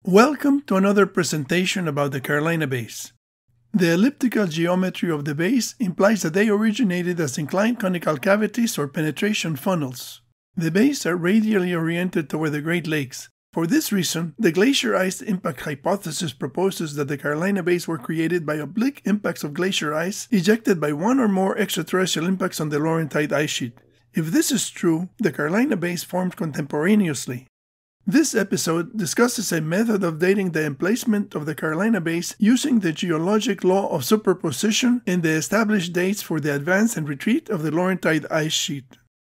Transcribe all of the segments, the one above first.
Welcome to another presentation about the Carolina Bays. The elliptical geometry of the bays implies that they originated as inclined conical cavities or penetration funnels. The bays are radially oriented toward the Great Lakes. For this reason, the Glacier ice impact hypothesis proposes that the Carolina Bays were created by oblique impacts of glacier ice ejected by one or more extraterrestrial impacts on the Laurentide Ice Sheet. If this is true, the Carolina Bays formed contemporaneously. This episode discusses a method of dating the emplacement of the Carolina Bays using the geologic law of superposition and the established dates for the advance and retreat of the Laurentide Ice Sheet.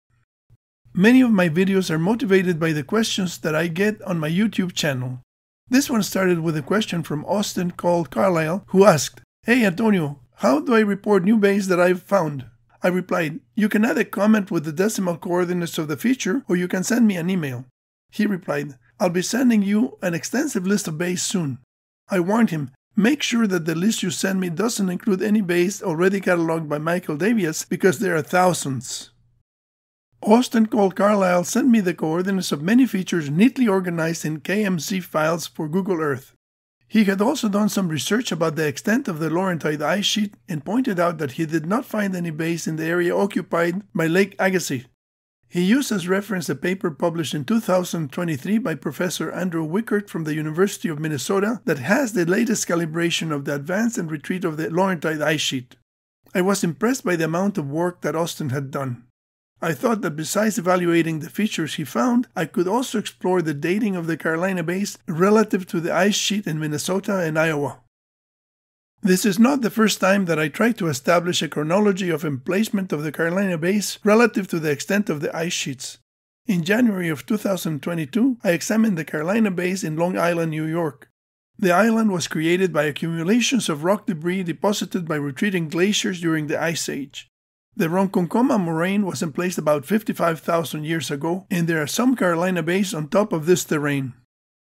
Many of my videos are motivated by the questions that I get on my YouTube channel. This one started with a question from Austin called Carlisle, who asked, "Hey Antonio, how do I report new bays that I've found?" I replied, "You can add a comment with the decimal coordinates of the feature, or you can send me an email." He replied, "I'll be sending you an extensive list of bays soon." I warned him, "Make sure that the list you send me doesn't include any bays already cataloged by Michael Davies, because there are thousands." Austin called Carlisle sent me the coordinates of many features neatly organized in KMZ files for Google Earth. He had also done some research about the extent of the Laurentide Ice Sheet and pointed out that he did not find any bays in the area occupied by Lake Agassiz. He used as reference a paper published in 2023 by Professor Andrew Wickert from the University of Minnesota that has the latest calibration of the advance and retreat of the Laurentide Ice Sheet. I was impressed by the amount of work that Austin had done. I thought that besides evaluating the features he found, I could also explore the dating of the Carolina Bays relative to the ice sheet in Minnesota and Iowa. This is not the first time that I try to establish a chronology of emplacement of the Carolina Bays relative to the extent of the ice sheets. In January of 2022, I examined the Carolina Bays in Long Island, New York. The island was created by accumulations of rock debris deposited by retreating glaciers during the Ice Age. The Ronkonkoma moraine was emplaced about 55,000 years ago, and there are some Carolina Bays on top of this terrain.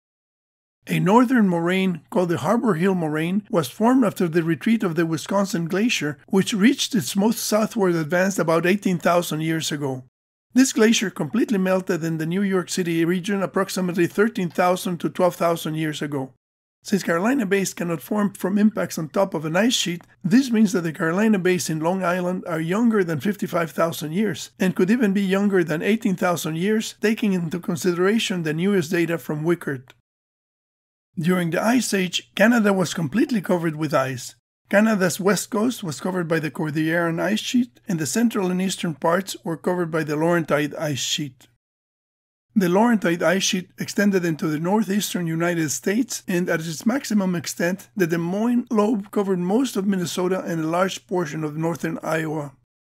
A northern moraine called the Harbor Hill Moraine was formed after the retreat of the Wisconsin Glacier, which reached its most southward advance about 18,000 years ago. This glacier completely melted in the New York City region approximately 13,000 to 12,000 years ago. Since Carolina Bays cannot form from impacts on top of an ice sheet, this means that the Carolina Bays in Long Island are younger than 55,000 years, and could even be younger than 18,000 years, taking into consideration the newest data from Wickert. During the Ice Age, Canada was completely covered with ice. Canada's west coast was covered by the Cordilleran Ice Sheet, and the central and eastern parts were covered by the Laurentide Ice Sheet. The Laurentide Ice Sheet extended into the northeastern United States, and at its maximum extent, the Des Moines lobe covered most of Minnesota and a large portion of northern Iowa.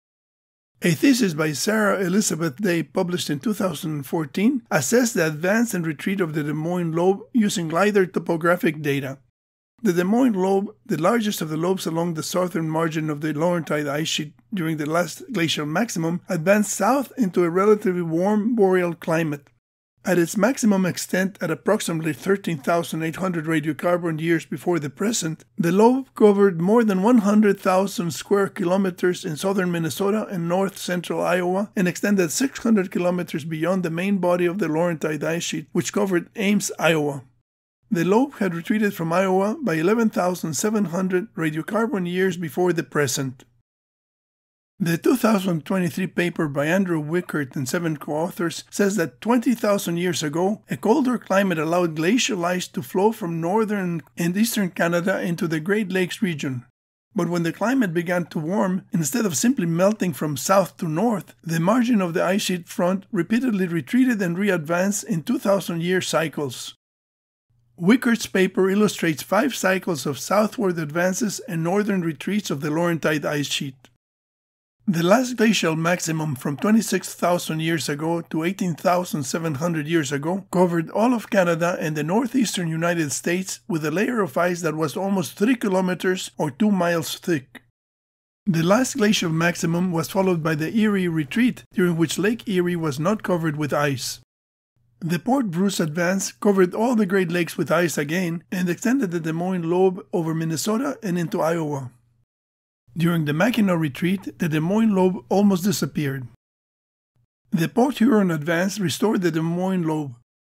A thesis by Sarah Elizabeth Day, published in 2014, assessed the advance and retreat of the Des Moines lobe using LiDAR topographic data. The Des Moines lobe, the largest of the lobes along the southern margin of the Laurentide Ice Sheet during the last glacial maximum, advanced south into a relatively warm boreal climate. At its maximum extent at approximately 13,800 radiocarbon years before the present, the lobe covered more than 100,000 square kilometers in southern Minnesota and north-central Iowa and extended 600 kilometers beyond the main body of the Laurentide Ice Sheet, which covered Ames, Iowa. The lobe had retreated from Iowa by 11,700 radiocarbon years before the present. The 2023 paper by Andrew Wickert and 7 co-authors says that 20,000 years ago, a colder climate allowed glacial ice to flow from northern and eastern Canada into the Great Lakes region. But when the climate began to warm, instead of simply melting from south to north, the margin of the ice sheet front repeatedly retreated and re-advanced in 2,000-year cycles. Wickert's paper illustrates 5 cycles of southward advances and northern retreats of the Laurentide Ice Sheet. The last glacial maximum from 26,000 years ago to 18,700 years ago covered all of Canada and the northeastern United States with a layer of ice that was almost 3 kilometers or 2 miles thick. The last glacial maximum was followed by the Erie Retreat, during which Lake Erie was not covered with ice. The Port Bruce advance covered all the Great Lakes with ice again and extended the Des Moines lobe over Minnesota and into Iowa. During the Mackinac Retreat, the Des Moines lobe almost disappeared. The Port Huron advance restored the Des Moines lobe.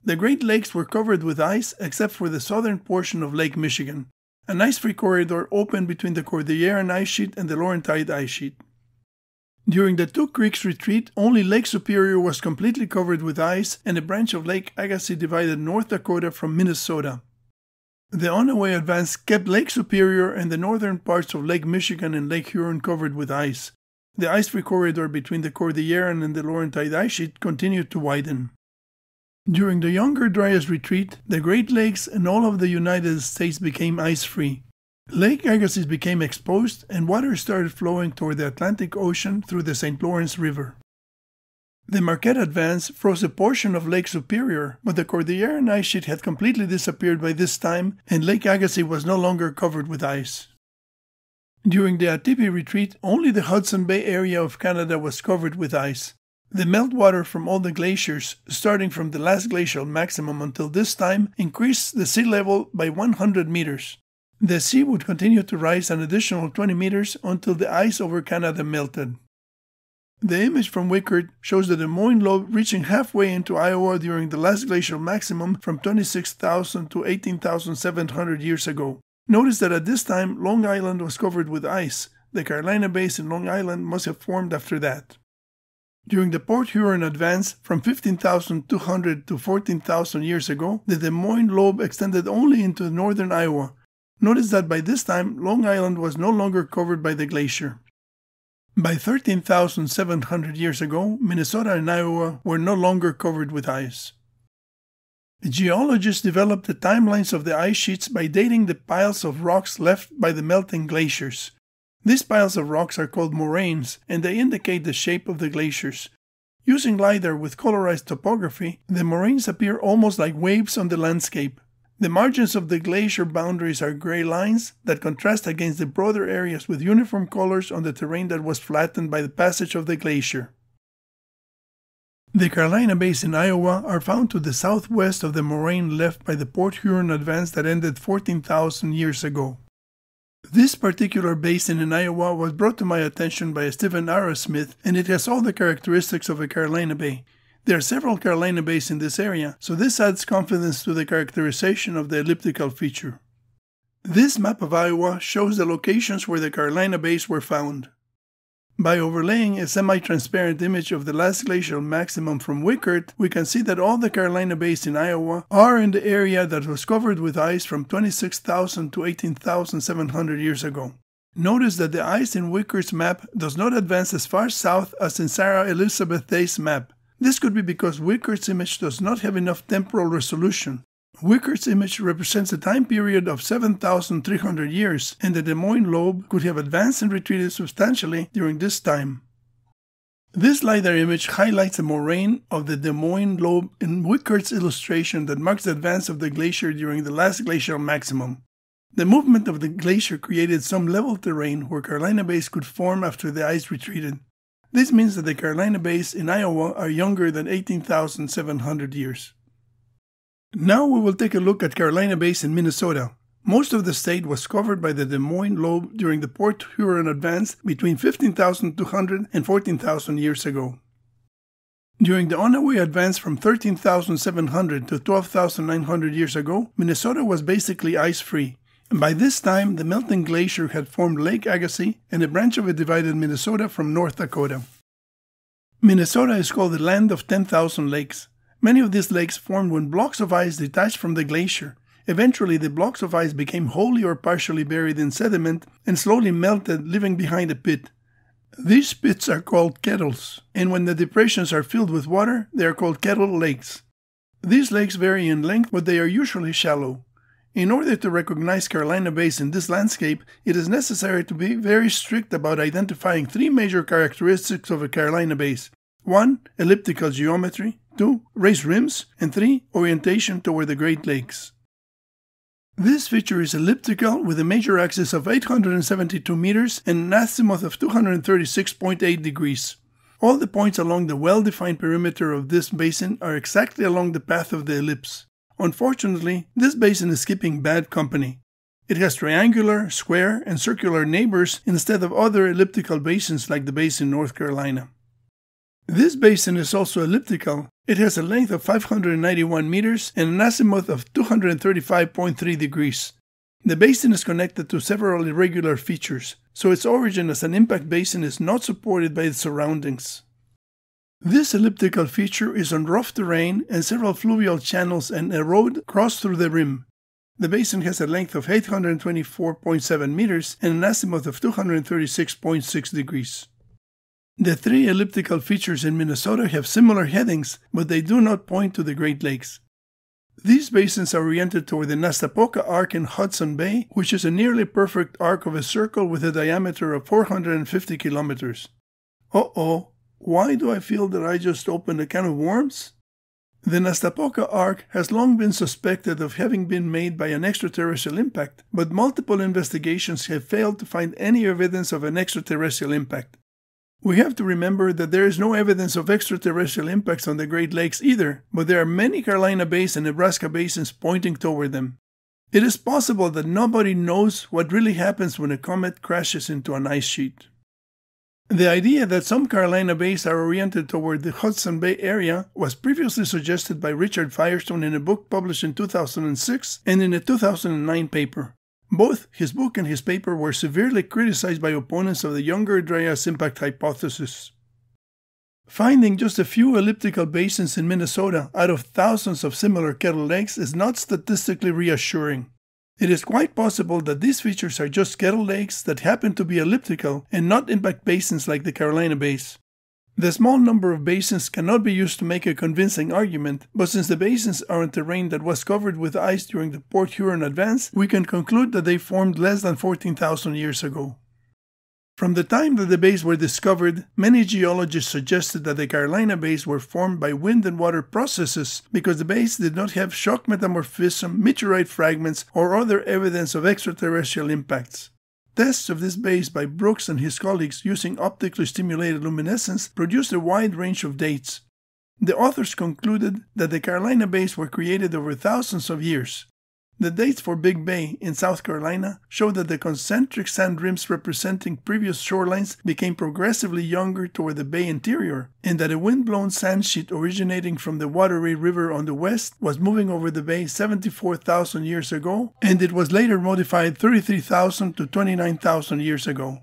The Great Lakes were covered with ice except for the southern portion of Lake Michigan. An ice-free corridor opened between the Cordilleran Ice Sheet and the Laurentide Ice Sheet. During the Two Creeks Retreat, only Lake Superior was completely covered with ice, and a branch of Lake Agassiz divided North Dakota from Minnesota. The Onaway Advance kept Lake Superior and the northern parts of Lake Michigan and Lake Huron covered with ice. The ice-free corridor between the Cordilleran and the Laurentide Ice Sheet continued to widen. During the Younger Dryas Retreat, the Great Lakes and all of the United States became ice-free. Lake Agassiz became exposed and water started flowing toward the Atlantic Ocean through the St. Lawrence River. The Marquette Advance froze a portion of Lake Superior, but the Cordilleran Ice Sheet had completely disappeared by this time and Lake Agassiz was no longer covered with ice. During the Atipi Retreat, only the Hudson Bay area of Canada was covered with ice. The meltwater from all the glaciers, starting from the last glacial maximum until this time, increased the sea level by 100 meters. The sea would continue to rise an additional 20 meters until the ice over Canada melted. The image from Wickard shows the Des Moines lobe reaching halfway into Iowa during the last glacial maximum from 26,000 to 18,700 years ago. Notice that at this time, Long Island was covered with ice. The Carolina Basin in Long Island must have formed after that. During the Port Huron Advance from 15,200 to 14,000 years ago, the Des Moines lobe extended only into northern Iowa. Notice that by this time, Long Island was no longer covered by the glacier. By 13,700 years ago, Minnesota and Iowa were no longer covered with ice. Geologists developed the timelines of the ice sheets by dating the piles of rocks left by the melting glaciers. These piles of rocks are called moraines, and they indicate the shape of the glaciers. Using LiDAR with colorized topography, the moraines appear almost like waves on the landscape. The margins of the glacier boundaries are gray lines that contrast against the broader areas with uniform colors on the terrain that was flattened by the passage of the glacier. The Carolina Bays in Iowa are found to the southwest of the moraine left by the Port Huron Advance that ended 14,000 years ago. This particular basin in Iowa was brought to my attention by Stephen Arrowsmith, and it has all the characteristics of a Carolina Bay. There are several Carolina Bays in this area, so this adds confidence to the characterization of the elliptical feature. This map of Iowa shows the locations where the Carolina Bays were found. By overlaying a semi-transparent image of the last glacial maximum from Wickard, we can see that all the Carolina Bays in Iowa are in the area that was covered with ice from 26,000 to 18,700 years ago. Notice that the ice in Wickard's map does not advance as far south as in Sarah Elizabeth Day's map. This could be because Wickard's image does not have enough temporal resolution. Wickard's image represents a time period of 7,300 years, and the Des Moines lobe could have advanced and retreated substantially during this time. This LiDAR image highlights the moraine of the Des Moines lobe in Wickard's illustration that marks the advance of the glacier during the last glacial maximum. The movement of the glacier created some level terrain where Carolina Bays could form after the ice retreated. This means that the Carolina Bays in Iowa are younger than 18,700 years. Now we will take a look at Carolina Bays in Minnesota. Most of the state was covered by the Des Moines lobe during the Port Huron Advance between 15,200 and 14,000 years ago. During the Onaway Advance from 13,700 to 12,900 years ago, Minnesota was basically ice-free. By this time, the melting glacier had formed Lake Agassiz, and a branch of it divided Minnesota from North Dakota. Minnesota is called the land of 10,000 lakes. Many of these lakes formed when blocks of ice detached from the glacier. Eventually, the blocks of ice became wholly or partially buried in sediment and slowly melted, leaving behind a pit. These pits are called kettles, and when the depressions are filled with water, they are called kettle lakes. These lakes vary in length, but they are usually shallow. In order to recognize Carolina Bays in this landscape, it is necessary to be very strict about identifying three major characteristics of a Carolina Bays. 1. Elliptical geometry. 2. Raised rims. And 3. Orientation toward the Great Lakes. This feature is elliptical with a major axis of 872 meters and an azimuth of 236.8 degrees. All the points along the well-defined perimeter of this basin are exactly along the path of the ellipse. Unfortunately, this basin is keeping bad company. It has triangular, square, and circular neighbors instead of other elliptical basins like the basin in North Carolina. This basin is also elliptical, It has a length of 591 meters and an azimuth of 235.3 degrees. The basin is connected to several irregular features, so its origin as an impact basin is not supported by its surroundings. This elliptical feature is on rough terrain and several fluvial channels and a road cross through the rim. The basin has a length of 824.7 meters and an azimuth of 236.6 degrees. The three elliptical features in Minnesota have similar headings, but they do not point to the Great Lakes. These basins are oriented toward the Nastapoca Arc in Hudson Bay, which is a nearly perfect arc of a circle with a diameter of 450 kilometers. Uh-oh, why do I feel that I just opened a can of worms? The Nastapoca Arc has long been suspected of having been made by an extraterrestrial impact, but multiple investigations have failed to find any evidence of an extraterrestrial impact. We have to remember that there is no evidence of extraterrestrial impacts on the Great Lakes either, but there are many Carolina Bays and Nebraska basins pointing toward them. It is possible that nobody knows what really happens when a comet crashes into an ice sheet. The idea that some Carolina Bays are oriented toward the Hudson Bay area was previously suggested by Richard Firestone in a book published in 2006 and in a 2009 paper. Both his book and his paper were severely criticized by opponents of the Younger Dryas impact hypothesis. Finding just a few elliptical basins in Minnesota out of thousands of similar kettle lakes is not statistically reassuring. It is quite possible that these features are just kettle lakes that happen to be elliptical and not impact basins like the Carolina Bays. The small number of basins cannot be used to make a convincing argument, but since the basins are on terrain that was covered with ice during the Port Huron advance, we can conclude that they formed less than 14,000 years ago. From the time that the bays were discovered, many geologists suggested that the Carolina Bays were formed by wind and water processes because the bays did not have shock metamorphism, meteorite fragments, or other evidence of extraterrestrial impacts. Tests of these bays by Brooks and his colleagues using optically stimulated luminescence produced a wide range of dates. The authors concluded that the Carolina Bays were created over thousands of years. The dates for Big Bay in South Carolina show that the concentric sand rims representing previous shorelines became progressively younger toward the bay interior, and that a wind-blown sand sheet originating from the Wateree River on the west was moving over the bay 74,000 years ago, and it was later modified 33,000 to 29,000 years ago.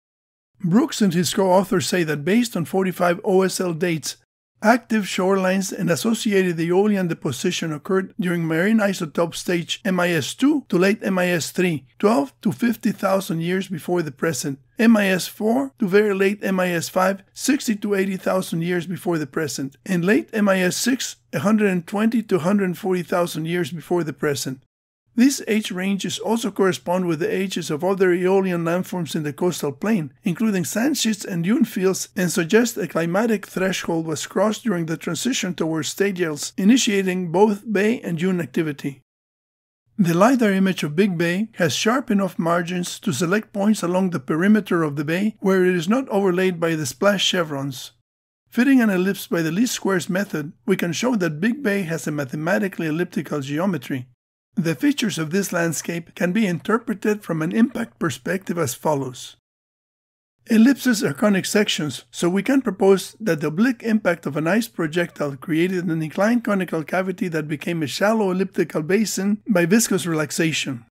Brooks and his co-authors say that based on 45 OSL dates, active shorelines and associated aeolian deposition occurred during marine isotope stage MIS-2 to late MIS-3, 12 to 50,000 years before the present, MIS-4 to very late MIS-5, 60 to 80,000 years before the present, and late MIS-6, 120 to 140,000 years before the present. These age ranges also correspond with the ages of other aeolian landforms in the coastal plain, including sand sheets and dune fields, and suggest a climatic threshold was crossed during the transition towards stadials, initiating both bay and dune activity. The LiDAR image of Big Bay has sharp enough margins to select points along the perimeter of the bay where it is not overlaid by the splash chevrons. Fitting an ellipse by the least squares method, we can show that Big Bay has a mathematically elliptical geometry. The features of this landscape can be interpreted from an impact perspective as follows. Ellipses are conic sections, so we can propose that the oblique impact of an ice projectile created an inclined conical cavity that became a shallow elliptical basin by viscous relaxation.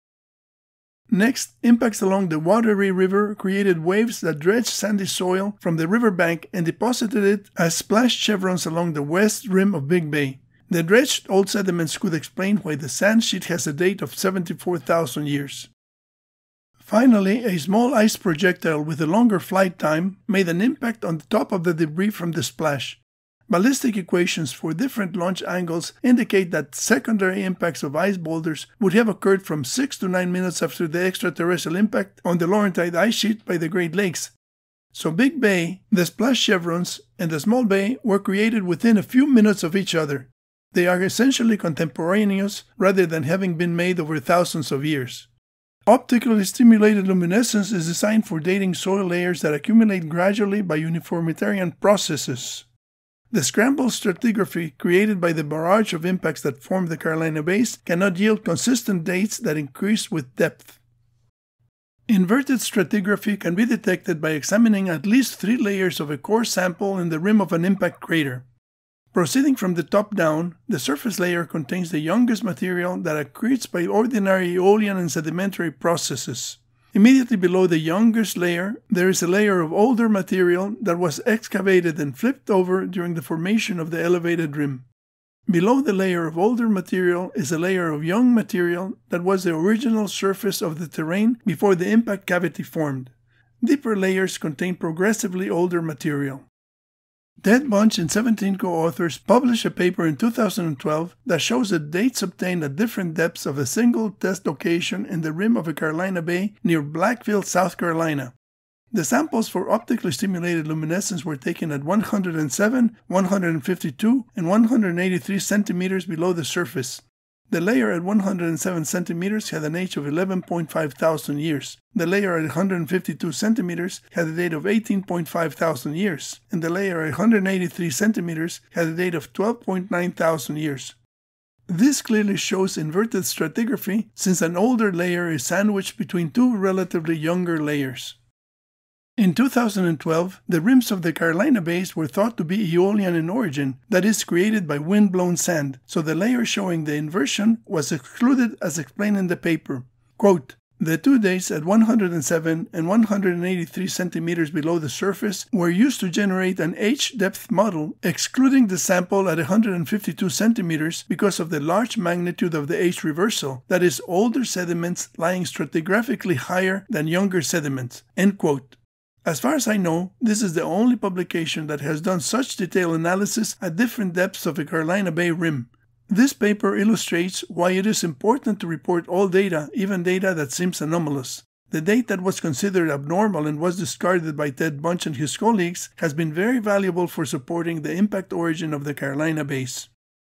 Next, impacts along the Wateree River created waves that dredged sandy soil from the riverbank and deposited it as splash chevrons along the west rim of Big Bay. The dredged old sediments could explain why the sand sheet has a date of 74,000 years. Finally, a small ice projectile with a longer flight time made an impact on the top of the debris from the splash. Ballistic equations for different launch angles indicate that secondary impacts of ice boulders would have occurred from 6 to 9 minutes after the extraterrestrial impact on the Laurentide Ice Sheet by the Great Lakes. So Big Bay, the splash chevrons, and the small bay were created within a few minutes of each other. They are essentially contemporaneous rather than having been made over thousands of years. Optically stimulated luminescence is designed for dating soil layers that accumulate gradually by uniformitarian processes. The scrambled stratigraphy created by the barrage of impacts that form the Carolina Bays cannot yield consistent dates that increase with depth. Inverted stratigraphy can be detected by examining at least 3 layers of a core sample in the rim of an impact crater. Proceeding from the top down, the surface layer contains the youngest material that accretes by ordinary aeolian and sedimentary processes. Immediately below the youngest layer, there is a layer of older material that was excavated and flipped over during the formation of the elevated rim. Below the layer of older material is a layer of young material that was the original surface of the terrain before the impact cavity formed. Deeper layers contain progressively older material. Ted Bunch and 17 co-authors published a paper in 2012 that shows the dates obtained at different depths of a single test location in the rim of a Carolina Bay near Blackfield, South Carolina. The samples for optically stimulated luminescence were taken at 107, 152, and 183 centimeters below the surface. The layer at 107 centimeters had an age of 11.5 thousand years. The layer at 152 centimeters had a date of 18.5 thousand years, and the layer at 183 centimeters had a date of 12.9 thousand years. This clearly shows inverted stratigraphy since an older layer is sandwiched between two relatively younger layers. In 2012, the rims of the Carolina Bays were thought to be aeolian in origin, that is, created by wind-blown sand, so the layer showing the inversion was excluded as explained in the paper. Quote, "The 2 dates at 107 and 183 centimeters below the surface were used to generate an H-depth model, excluding the sample at 152 centimeters because of the large magnitude of the H reversal, that is, older sediments lying stratigraphically higher than younger sediments." End quote. As far as I know, this is the only publication that has done such detailed analysis at different depths of the Carolina Bay rim. This paper illustrates why it is important to report all data, even data that seems anomalous. The date that was considered abnormal and was discarded by Ted Bunch and his colleagues has been very valuable for supporting the impact origin of the Carolina Bays.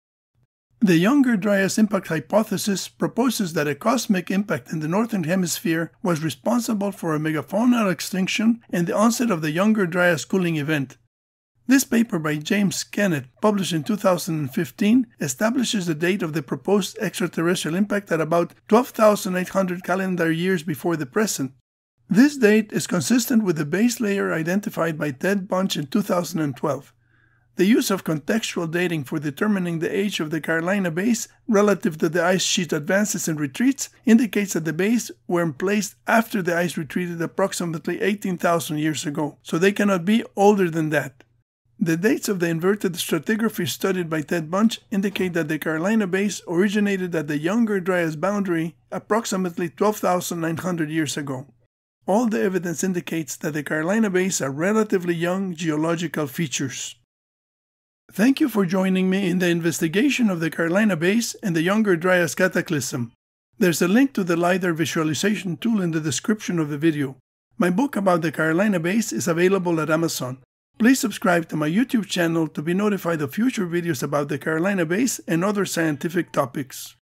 The Younger Dryas impact hypothesis proposes that a cosmic impact in the northern hemisphere was responsible for a megafaunal extinction and the onset of the Younger Dryas cooling event. This paper by James Kennett, published in 2015, establishes the date of the proposed extraterrestrial impact at about 12,800 calendar years before the present. This date is consistent with the base layer identified by Ted Bunch in 2012. The use of contextual dating for determining the age of the Carolina Bays relative to the ice sheet advances and retreats indicates that the bays were placed after the ice retreated approximately 18,000 years ago, so they cannot be older than that. The dates of the inverted stratigraphy studied by Ted Bunch indicate that the Carolina Bays originated at the Younger Dryas boundary approximately 12,900 years ago. All the evidence indicates that the Carolina Bays are relatively young geological features. Thank you for joining me in the investigation of the Carolina Bays and the Younger Dryas Cataclysm. There's a link to the LiDAR visualization tool in the description of the video. My book about the Carolina Bays is available at Amazon. Please subscribe to my YouTube channel to be notified of future videos about the Carolina Bays and other scientific topics.